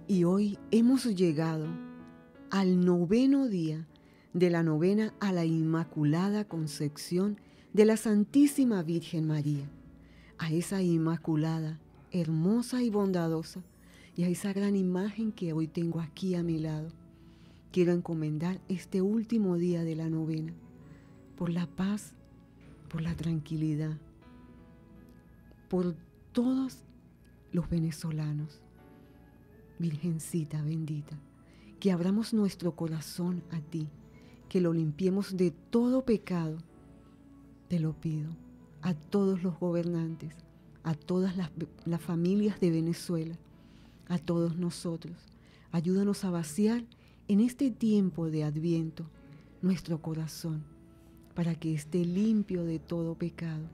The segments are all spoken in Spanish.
Y hoy hemos llegado al 9º día de la novena a la Inmaculada Concepción de la Santísima Virgen María, a esa Inmaculada, hermosa y bondadosa, y a esa gran imagen que hoy tengo aquí a mi lado. Quiero encomendar este último día de la novena por la paz, por la tranquilidad, por todos los venezolanos. Virgencita bendita, que abramos nuestro corazón a ti, que lo limpiemos de todo pecado. Te lo pido a todos los gobernantes, a todas las familias de Venezuela, a todos nosotros. Ayúdanos a vaciar en este tiempo de Adviento nuestro corazón para que esté limpio de todo pecado.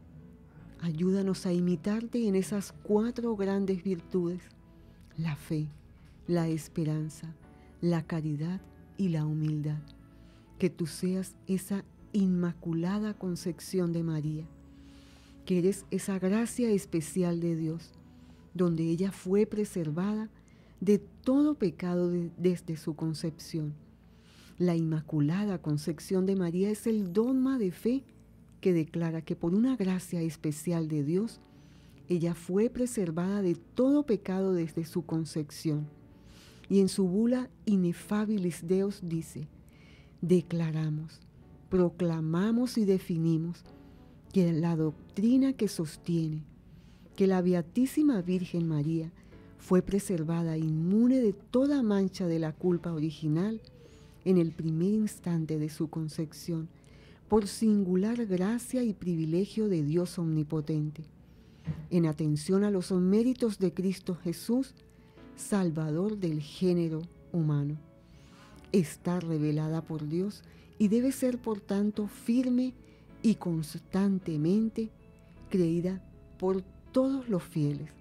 Ayúdanos a imitarte en esas 4 grandes virtudes: la fe, la esperanza, la caridad y la humildad. Que tú seas esa Inmaculada Concepción de María, que eres esa gracia especial de Dios, donde ella fue preservada de todo pecado desde su concepción. La Inmaculada Concepción de María es el dogma de fe que declara que por una gracia especial de Dios, ella fue preservada de todo pecado desde su concepción. Y en su bula Ineffabilis Deus dice: declaramos, proclamamos y definimos que la doctrina que sostiene que la Beatísima Virgen María fue preservada inmune de toda mancha de la culpa original en el primer instante de su concepción, por singular gracia y privilegio de Dios omnipotente, en atención a los méritos de Cristo Jesús, Salvador del género humano. Está revelada por Dios y debe ser, por tanto, firme y constantemente creída por todos los fieles.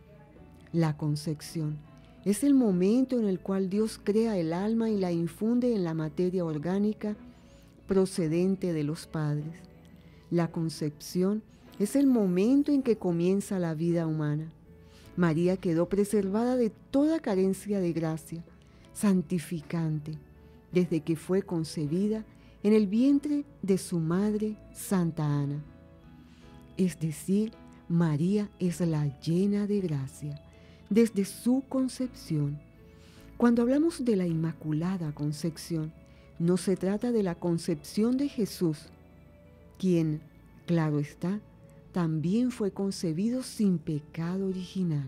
La concepción es el momento en el cual Dios crea el alma y la infunde en la materia orgánica procedente de los padres. La concepción es el momento en que comienza la vida humana. María quedó preservada de toda carencia de gracia santificante desde que fue concebida en el vientre de su madre Santa Ana. Es decir, María es la llena de gracia desde su concepción. Cuando hablamos de la Inmaculada Concepción, no se trata de la concepción de Jesús, quien, claro está, también fue concebido sin pecado original.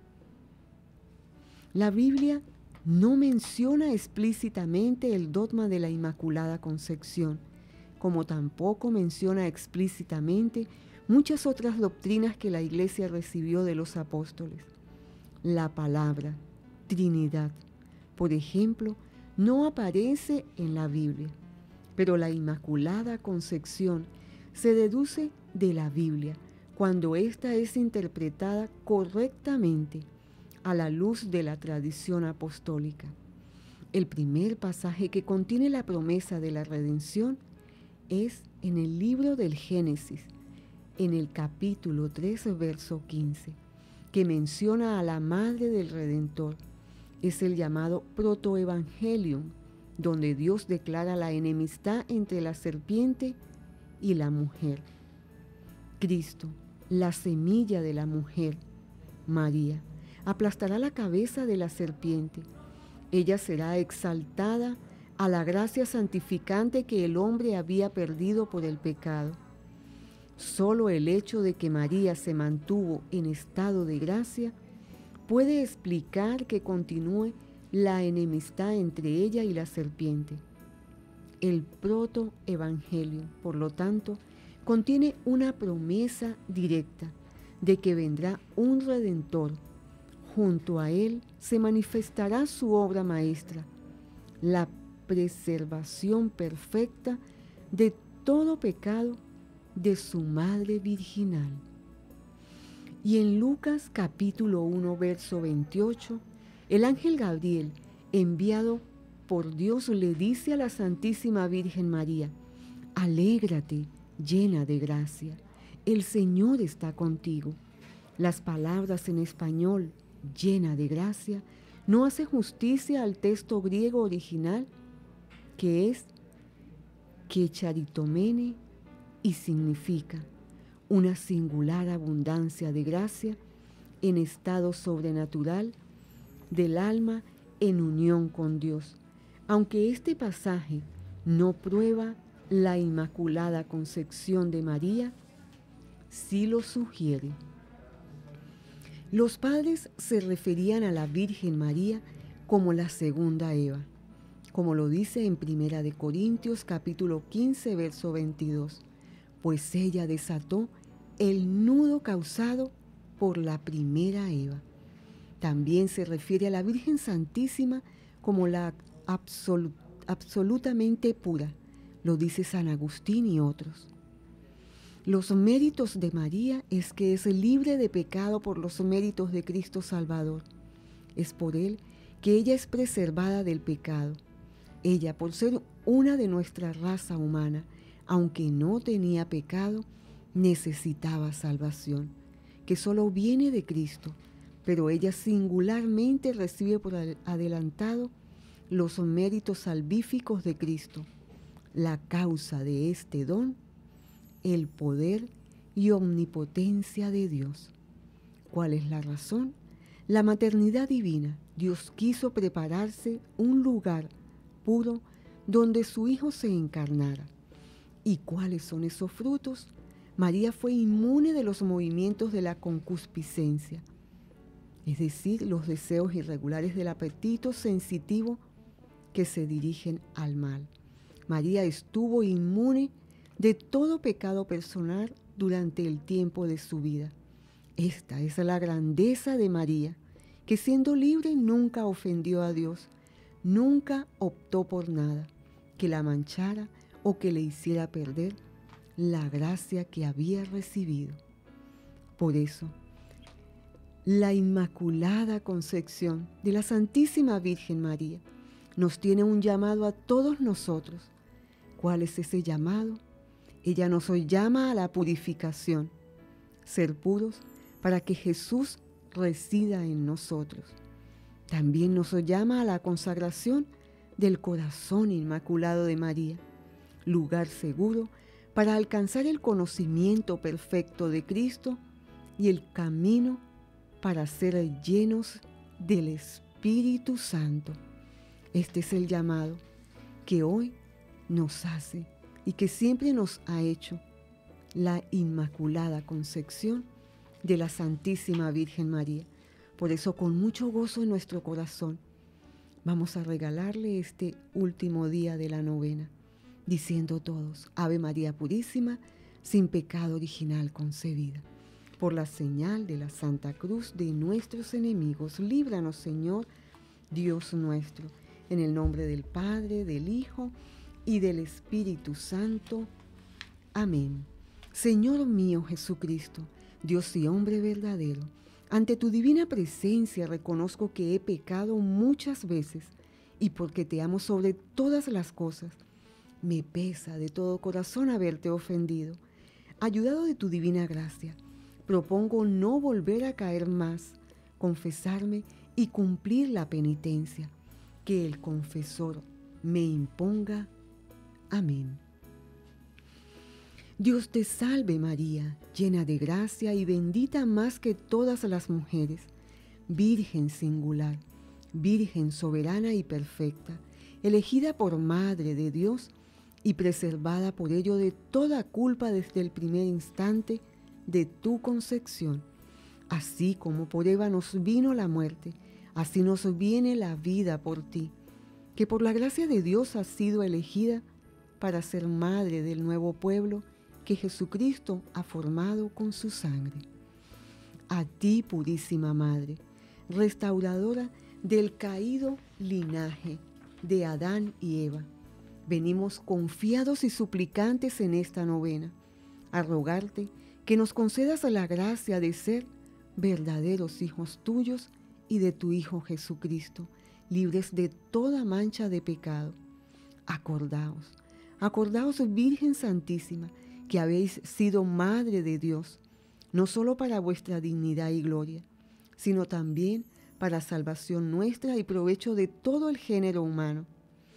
La Biblia no menciona explícitamente el dogma de la Inmaculada Concepción, como tampoco menciona explícitamente muchas otras doctrinas que la Iglesia recibió de los apóstoles. La palabra Trinidad, por ejemplo, no aparece en la Biblia, pero la Inmaculada Concepción se deduce de la Biblia cuando ésta es interpretada correctamente a la luz de la tradición apostólica. El primer pasaje que contiene la promesa de la redención es en el libro del Génesis, en el capítulo 3, verso 15, que menciona a la Madre del Redentor. Es el llamado protoevangelium, donde Dios declara la enemistad entre la serpiente y la mujer. Cristo, la semilla de la mujer, María, aplastará la cabeza de la serpiente. Ella será exaltada a la gracia santificante que el hombre había perdido por el pecado. Solo el hecho de que María se mantuvo en estado de gracia puede explicar que continúe la enemistad entre ella y la serpiente. El protoevangelio, por lo tanto, contiene una promesa directa de que vendrá un Redentor. Junto a él se manifestará su obra maestra, la preservación perfecta de todo pecado de su Madre Virginal. Y en Lucas capítulo 1, verso 28, el ángel Gabriel, enviado por Dios, le dice a la Santísima Virgen María: alégrate, llena de gracia, el Señor está contigo. Las palabras en español, llena de gracia, no hace justicia al texto griego original, que es que charitomene y significa una singular abundancia de gracia en estado sobrenatural del alma en unión con Dios. Aunque este pasaje no prueba la Inmaculada Concepción de María, sí lo sugiere. Los padres se referían a la Virgen María como la segunda Eva, como lo dice en 1 de Corintios capítulo 15, verso 22, pues ella desató el nudo causado por la primera Eva. También se refiere a la Virgen Santísima como la absolutamente pura, lo dice San Agustín y otros. Los méritos de María es que es libre de pecado por los méritos de Cristo Salvador. Es por él que ella es preservada del pecado. Ella, por ser una de nuestra raza humana, aunque no tenía pecado, necesitaba salvación, que solo viene de Cristo, pero ella singularmente recibe por adelantado los méritos salvíficos de Cristo. La causa de este don, el poder y omnipotencia de Dios. ¿Cuál es la razón? La maternidad divina. Dios quiso prepararse un lugar puro donde su Hijo se encarnara. ¿Y cuáles son esos frutos? María fue inmune de los movimientos de la concupiscencia, es decir, los deseos irregulares del apetito sensitivo que se dirigen al mal. María estuvo inmune de todo pecado personal durante el tiempo de su vida. Esta es la grandeza de María, que siendo libre nunca ofendió a Dios, nunca optó por nada que la manchara o que le hiciera perder la gracia que había recibido. Por eso, la Inmaculada Concepción de la Santísima Virgen María nos tiene un llamado a todos nosotros. ¿Cuál es ese llamado? Ella nos llama a la purificación, ser puros para que Jesús resida en nosotros. También nos llama a la consagración del corazón inmaculado de María, lugar seguro para alcanzar el conocimiento perfecto de Cristo y el camino para ser llenos del Espíritu Santo. Este es el llamado que hoy nos hace y que siempre nos ha hecho la Inmaculada Concepción de la Santísima Virgen María. Por eso, con mucho gozo en nuestro corazón, vamos a regalarle este último día de la novena, diciendo todos: Ave María Purísima, sin pecado original concebida. Por la señal de la Santa Cruz de nuestros enemigos, líbranos, Señor, Dios nuestro, en el nombre del Padre, del Hijo y del Espíritu Santo. Amén. Señor mío Jesucristo, Dios y hombre verdadero, ante tu divina presencia reconozco que he pecado muchas veces y porque te amo sobre todas las cosas, me pesa de todo corazón haberte ofendido. Ayudado de tu divina gracia, propongo no volver a caer más, confesarme y cumplir la penitencia que el confesor me imponga. Amén. Dios te salve María, llena de gracia y bendita más que todas las mujeres, Virgen singular, Virgen soberana y perfecta, elegida por Madre de Dios y preservada por ello de toda culpa desde el primer instante de tu concepción. Así como por Eva nos vino la muerte, así nos viene la vida por ti, que por la gracia de Dios has sido elegida para ser madre del nuevo pueblo que Jesucristo ha formado con su sangre. A ti, purísima Madre, restauradora del caído linaje de Adán y Eva, venimos confiados y suplicantes en esta novena, a rogarte que nos concedas la gracia de ser verdaderos hijos tuyos y de tu Hijo Jesucristo, libres de toda mancha de pecado. Acordaos, Virgen Santísima, que habéis sido Madre de Dios, no solo para vuestra dignidad y gloria, sino también para salvación nuestra y provecho de todo el género humano.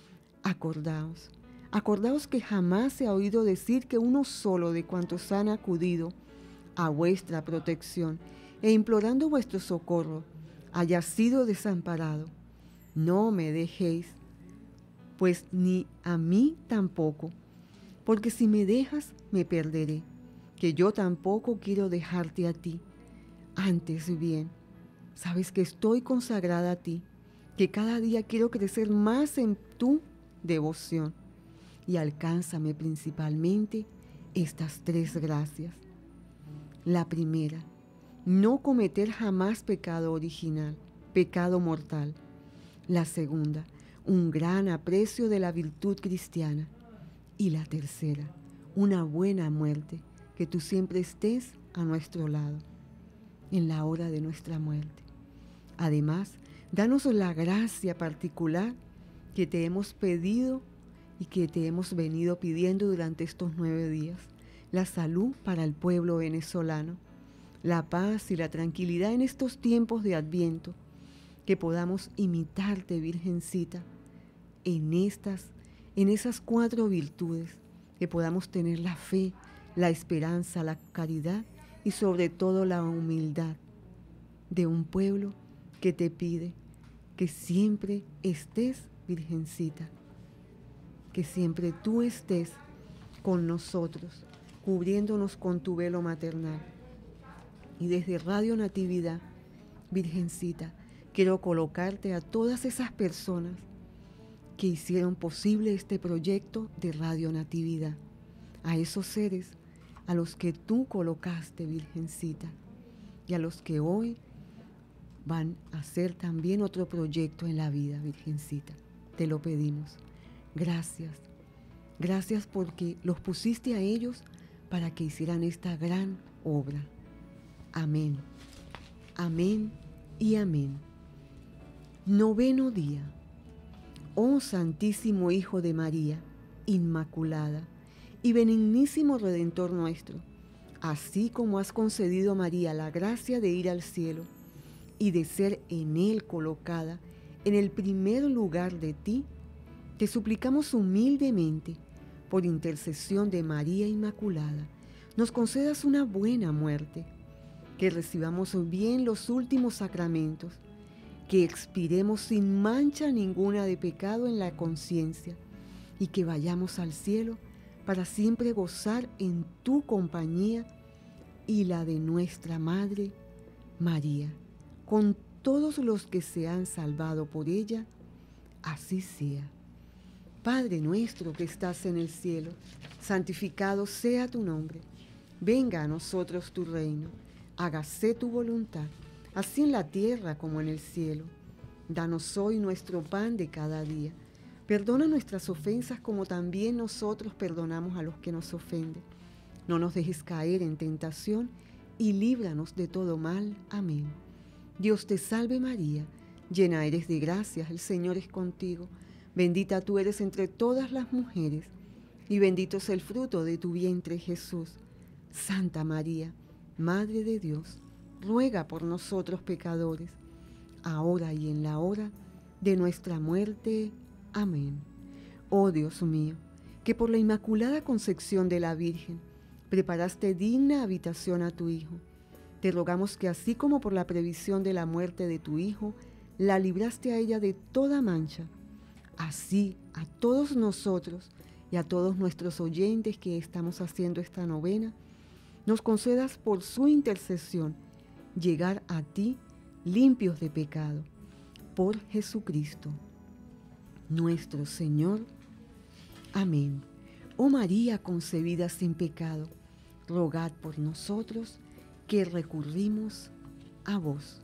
Acordaos que jamás se ha oído decir que uno solo de cuantos han acudido a vuestra protección e implorando vuestro socorro haya sido desamparado. No me dejéis, pues ni a mí tampoco, porque si me dejas me perderé, que yo tampoco quiero dejarte a ti. Antes bien, sabes que estoy consagrada a ti, que cada día quiero crecer más en tu devoción. Y alcánzame principalmente estas 3 gracias. La primera, no cometer jamás pecado original, pecado mortal. La segunda, un gran aprecio de la virtud cristiana. Y la tercera, una buena muerte, que tú siempre estés a nuestro lado en la hora de nuestra muerte. Además, danos la gracia particular que te hemos pedido y que te hemos venido pidiendo durante estos 9 días. La salud para el pueblo venezolano, la paz y la tranquilidad en estos tiempos de Adviento, que podamos imitarte, Virgencita, en esas 4 virtudes, que podamos tener la fe, la esperanza, la caridad y sobre todo la humildad de un pueblo que te pide que siempre estés, Virgencita, que siempre tú estés con nosotros, cubriéndonos con tu velo maternal. Y desde Radio Natividad, Virgencita, quiero colocarte a todas esas personas que hicieron posible este proyecto de Radio Natividad, a esos seres a los que tú colocaste, Virgencita, y a los que hoy van a hacer también otro proyecto en la vida, Virgencita. Te lo pedimos. Gracias. Gracias porque los pusiste a ellos para que hicieran esta gran obra. Amén. Amén y amén. 9º día. Oh Santísimo Hijo de María, Inmaculada y benignísimo Redentor nuestro, así como has concedido a María la gracia de ir al cielo y de ser en él colocada en el primer lugar de ti, te suplicamos humildemente, por intercesión de María Inmaculada, nos concedas una buena muerte, que recibamos bien los últimos sacramentos, que expiremos sin mancha ninguna de pecado en la conciencia y que vayamos al cielo para siempre gozar en tu compañía y la de nuestra Madre María, con todos los que se han salvado por ella, así sea. Padre nuestro que estás en el cielo, santificado sea tu nombre. Venga a nosotros tu reino, hágase tu voluntad, así en la tierra como en el cielo. Danos hoy nuestro pan de cada día. Perdona nuestras ofensas como también nosotros perdonamos a los que nos ofenden. No nos dejes caer en tentación y líbranos de todo mal. Amén. Dios te salve María, llena eres de gracia, el Señor es contigo. Bendita tú eres entre todas las mujeres y bendito es el fruto de tu vientre Jesús. Santa María, Madre de Dios, ruega por nosotros pecadores, ahora y en la hora de nuestra muerte. Amén. Oh Dios mío, que por la Inmaculada Concepción de la Virgen preparaste digna habitación a tu Hijo, te rogamos que así como por la previsión de la muerte de tu Hijo, la libraste a ella de toda mancha, así a todos nosotros y a todos nuestros oyentes que estamos haciendo esta novena, nos concedas por su intercesión llegar a ti limpios de pecado. Por Jesucristo, nuestro Señor. Amén. Oh María concebida sin pecado, rogad por nosotros que recurrimos a vos.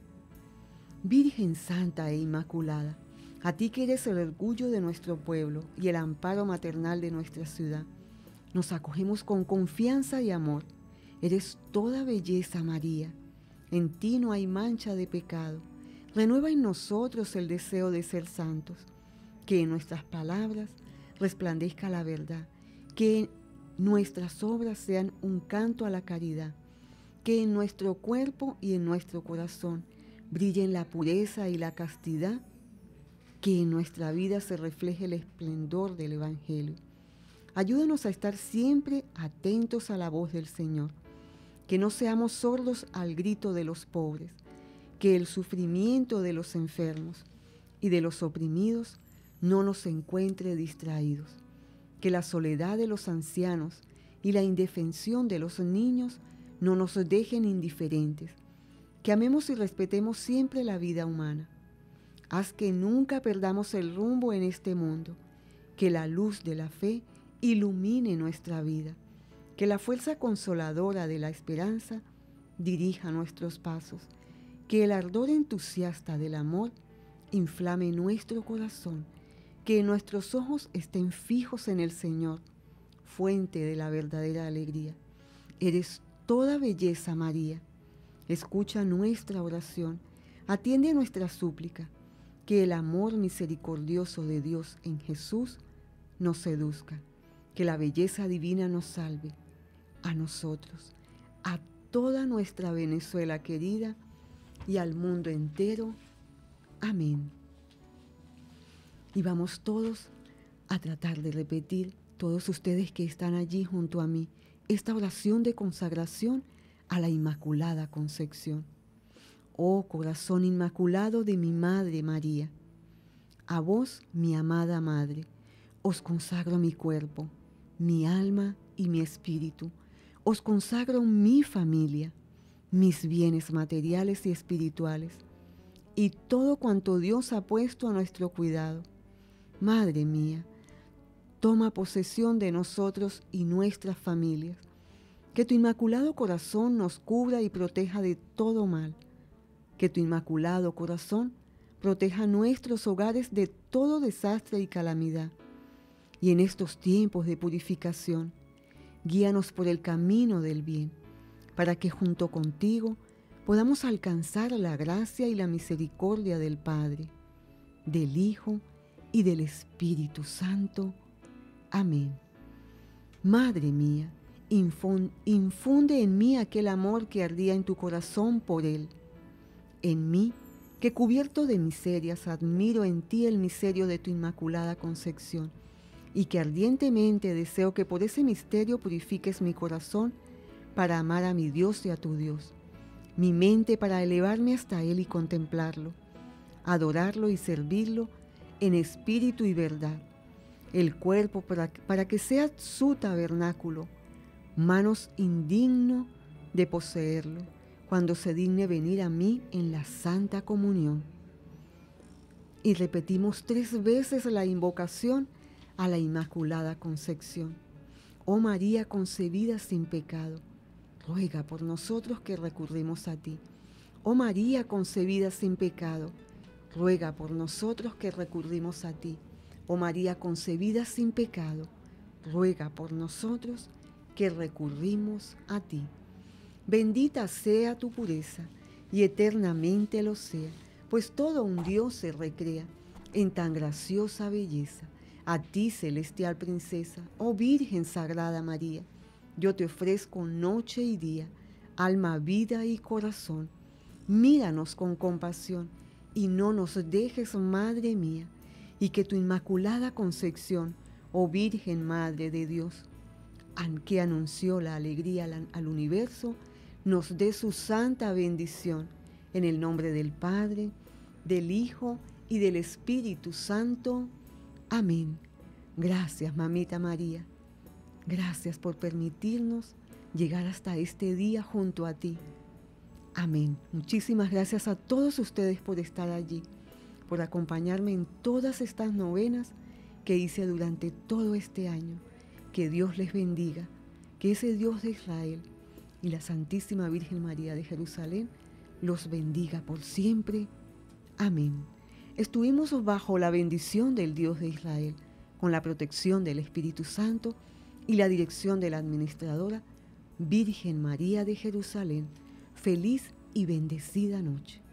Virgen Santa e Inmaculada, a ti que eres el orgullo de nuestro pueblo y el amparo maternal de nuestra ciudad, nos acogemos con confianza y amor. Eres toda belleza, María. En ti no hay mancha de pecado. Renueva en nosotros el deseo de ser santos. Que en nuestras palabras resplandezca la verdad. Que nuestras obras sean un canto a la caridad. Que en nuestro cuerpo y en nuestro corazón brille en la pureza y la castidad, que en nuestra vida se refleje el esplendor del Evangelio. Ayúdanos a estar siempre atentos a la voz del Señor, que no seamos sordos al grito de los pobres, que el sufrimiento de los enfermos y de los oprimidos no nos encuentre distraídos, que la soledad de los ancianos y la indefensión de los niños no nos dejen indiferentes, que amemos y respetemos siempre la vida humana. Haz que nunca perdamos el rumbo en este mundo, que la luz de la fe ilumine nuestra vida, que la fuerza consoladora de la esperanza dirija nuestros pasos, que el ardor entusiasta del amor inflame nuestro corazón, que nuestros ojos estén fijos en el Señor, fuente de la verdadera alegría. Eres toda belleza, María. Escucha nuestra oración, atiende nuestra súplica, que el amor misericordioso de Dios en Jesús nos seduzca, que la belleza divina nos salve, a nosotros, a toda nuestra Venezuela querida y al mundo entero. Amén. Y vamos todos a tratar de repetir, todos ustedes que están allí junto a mí, esta oración de consagración a la Inmaculada Concepción. Oh corazón inmaculado de mi Madre María, a vos, mi amada Madre, os consagro mi cuerpo, mi alma y mi espíritu. Os consagro mi familia, mis bienes materiales y espirituales, y todo cuanto Dios ha puesto a nuestro cuidado. Madre mía, toma posesión de nosotros y nuestras familias. Que tu inmaculado corazón nos cubra y proteja de todo mal. Que tu inmaculado corazón proteja nuestros hogares de todo desastre y calamidad. Y en estos tiempos de purificación, guíanos por el camino del bien, para que junto contigo podamos alcanzar la gracia y la misericordia del Padre, del Hijo y del Espíritu Santo. Amén. Madre mía, infunde en mí aquel amor que ardía en tu corazón por Él. En mí, que cubierto de miserias, admiro en ti el misterio de tu Inmaculada Concepción, y que ardientemente deseo que por ese misterio purifiques mi corazón para amar a mi Dios y a tu Dios, mi mente para elevarme hasta Él y contemplarlo, adorarlo y servirlo en espíritu y verdad, el cuerpo para que sea su tabernáculo, manos indigno de poseerlo, cuando se digne venir a mí en la Santa Comunión. Y repetimos 3 veces la invocación a la Inmaculada Concepción. Oh María concebida sin pecado, ruega por nosotros que recurrimos a ti. Oh María concebida sin pecado, ruega por nosotros que recurrimos a ti. Oh María concebida sin pecado, ruega por nosotros que recurrimos a ti. Bendita sea tu pureza, y eternamente lo sea, pues todo un Dios se recrea en tan graciosa belleza. A ti, celestial princesa, oh Virgen Sagrada María, yo te ofrezco noche y día, alma, vida y corazón. Míranos con compasión y no nos dejes, Madre mía, y que tu Inmaculada Concepción, oh Virgen Madre de Dios, que anunció la alegría al universo, nos dé su santa bendición, en el nombre del Padre, del Hijo y del Espíritu Santo. Amén. Gracias, Mamita María. Gracias por permitirnos llegar hasta este día junto a ti. Amén. Muchísimas gracias a todos ustedes por estar allí, por acompañarme en todas estas novenas que hice durante todo este año. Que Dios les bendiga, que ese Dios de Israel y la Santísima Virgen María de Jerusalén los bendiga por siempre. Amén. Estuvimos bajo la bendición del Dios de Israel, con la protección del Espíritu Santo y la dirección de la administradora Virgen María de Jerusalén. Feliz y bendecida noche.